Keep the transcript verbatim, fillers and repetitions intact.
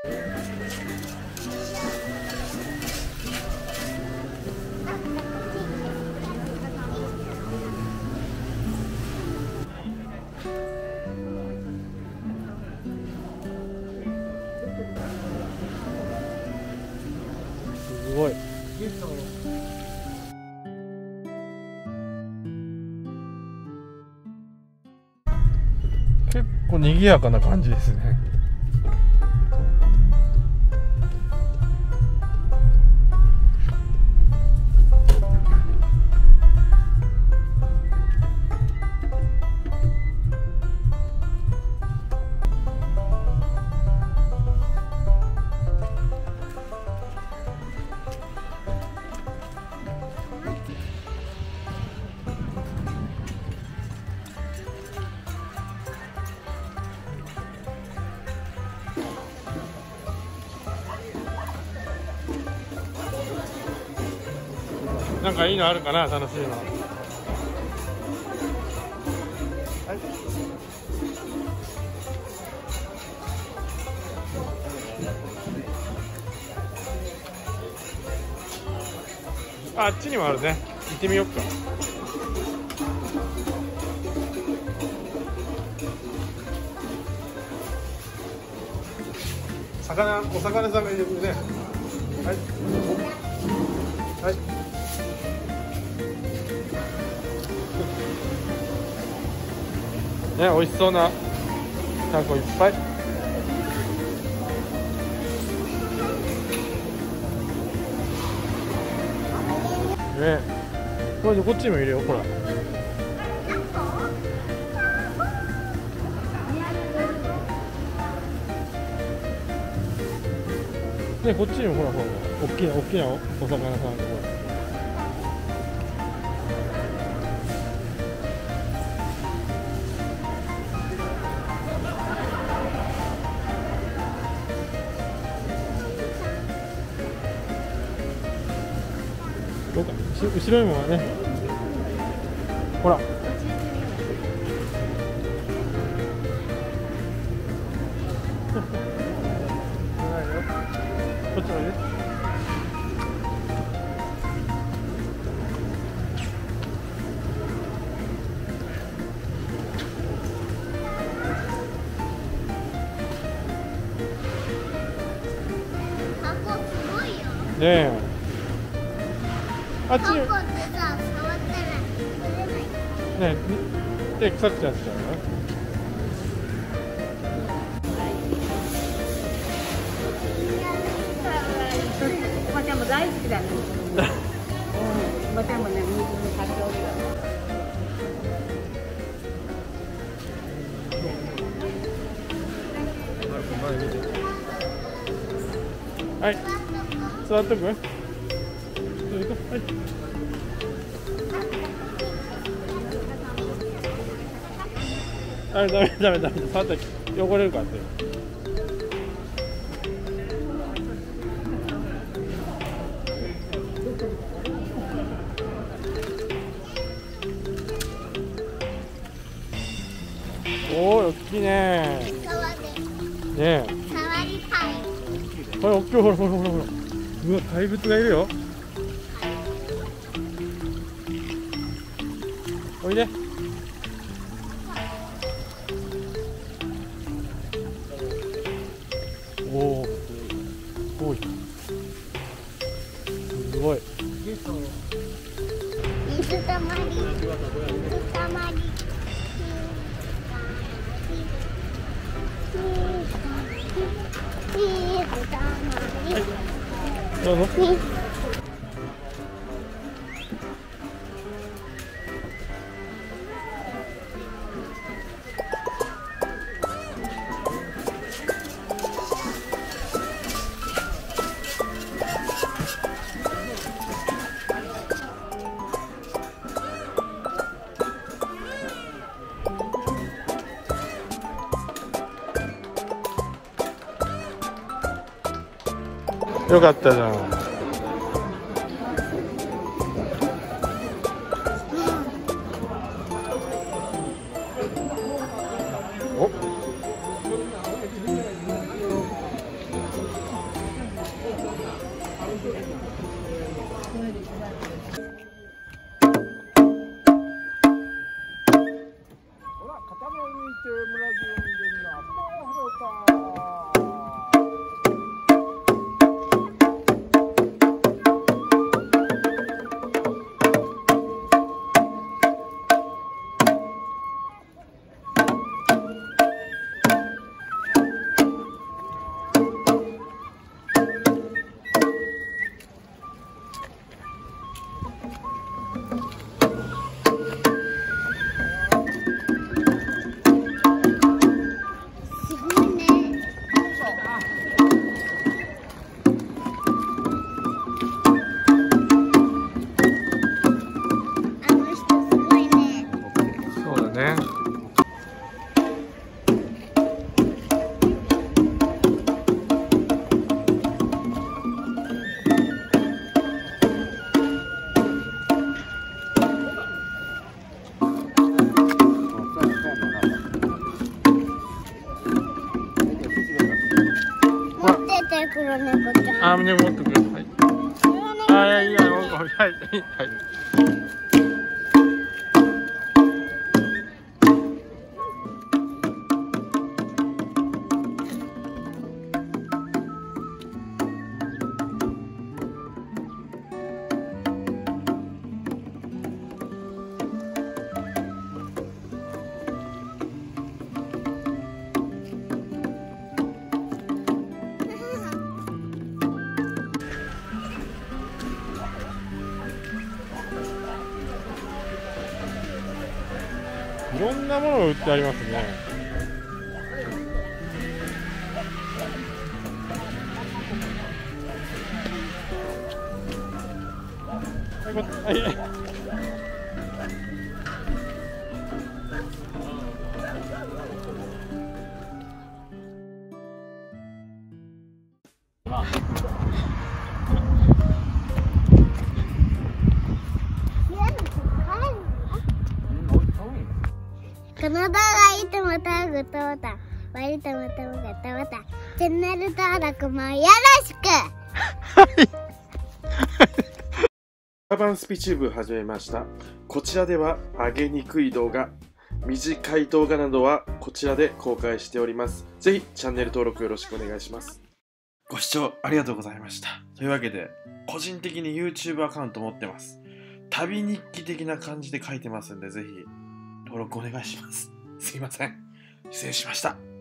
すごい。結構賑やかな感じですね。なんかいいのあるかな、楽しいの。はい、あっちにもあるね。行ってみよっか。魚、お魚さんがいるね。はいはい。ね、美味しそうなタコいっぱい。ね、これでこっちにもいるよ、ほら。ね、こっちにもほらほら、大きな大きなお魚さんがほら。どうか、後ろにもね、ほら。こっちもいる。 箱すごいよ。 ねえ。あっちに。 箱ってさ、触ったら取れない。 ねえ、で腐っちゃっちゃうね。 おばちゃんも大好きだね。おばちゃんもね、水にかけおるよ。 はい、座っとく。はい。あ、ダメダメダメ、触ったら汚れるからって。おー、大きいね。ねえ。 触りたい。 これ大きい、ほらほらほらほら。うわ、怪物がいるよ。おいで。おお、すごい。すごい。 水たまり。水たまり。 どうぞ。よかったじゃん。お、 黒猫ちゃん。 あ、胸持ってください。あ、いやいや、はいはいはい。いろんなものが売ってありますね。はいはい。 この動画いつも登録とボタン、割とまたまたまた、チャンネル登録もよろしく。 カバンスピチューブ始めました。こちらでは上げにくい動画、短い動画などはこちらで公開しております。ぜひチャンネル登録よろしくお願いします。ご視聴ありがとうございました。というわけで、個人的に YouTube アカウント持ってます。旅日記的な感じで書いてますんで、ぜひ登録お願いします。すいません。失礼しました。